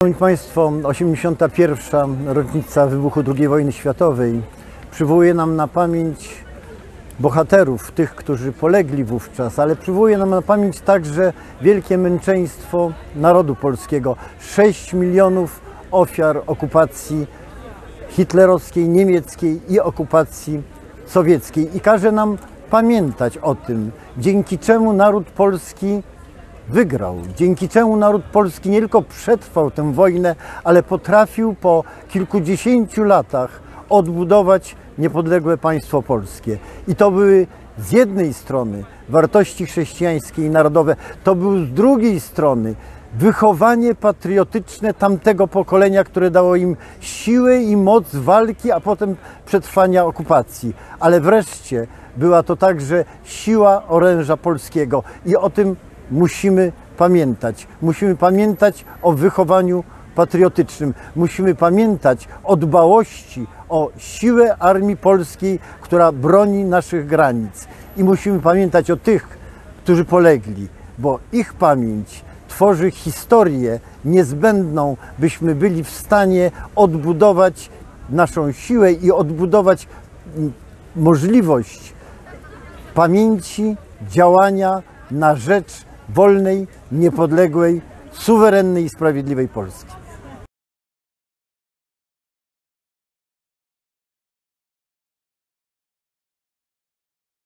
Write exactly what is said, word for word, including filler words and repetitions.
Szanowni Państwo, osiemdziesiąta pierwsza rocznica wybuchu drugiej wojny światowej przywołuje nam na pamięć bohaterów, tych, którzy polegli wówczas, ale przywołuje nam na pamięć także wielkie męczeństwo narodu polskiego. sześć milionów ofiar okupacji hitlerowskiej, niemieckiej i okupacji sowieckiej. I każe nam pamiętać o tym, dzięki czemu naród polski wygrał, dzięki czemu naród polski nie tylko przetrwał tę wojnę, ale potrafił po kilkudziesięciu latach odbudować niepodległe państwo polskie. I to były z jednej strony wartości chrześcijańskie i narodowe, to był z drugiej strony wychowanie patriotyczne tamtego pokolenia, które dało im siłę i moc walki, a potem przetrwania okupacji. Ale wreszcie była to także siła oręża polskiego i o tym musimy pamiętać. Musimy pamiętać o wychowaniu patriotycznym. Musimy pamiętać o dbałości o siłę Armii Polskiej, która broni naszych granic. I musimy pamiętać o tych, którzy polegli, bo ich pamięć tworzy historię niezbędną, byśmy byli w stanie odbudować naszą siłę i odbudować możliwość pamięci, działania na rzecz wolnej, niepodległej, suwerennej i sprawiedliwej Polski.